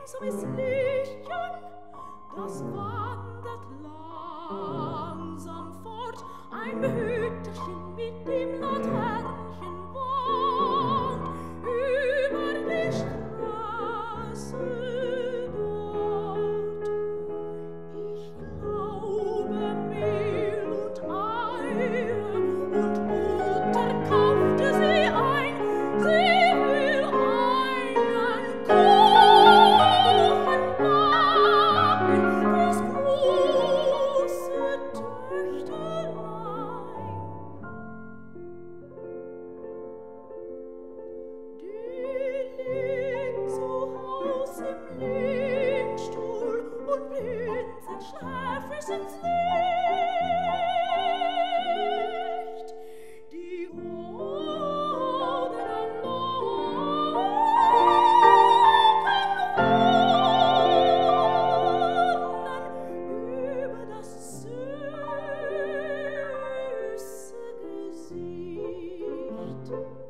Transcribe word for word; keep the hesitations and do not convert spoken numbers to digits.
einsames Lichtchen, das wandert langsam fort, ein Hüterchen mit dem Laternchen wankt über die Straße dort. Ich glaube, Mehl und Eier und Butter kaufte sie ein, sie will einen Kuchen backen fürs große Töchterlein. Die liegt zu Haus im Lehnstuhl und blinzelt schlaflos ins Licht. Die Oden wohnen über das süße Gesicht.